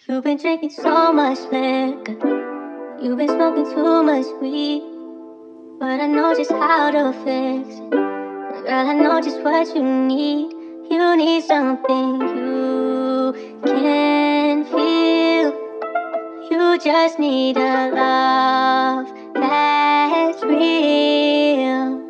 You've been drinking so much liquor. You've been smoking too much weed. But I know just how to fix it. Girl, I know just what you need. You need something you can feel. You just need a love that's real.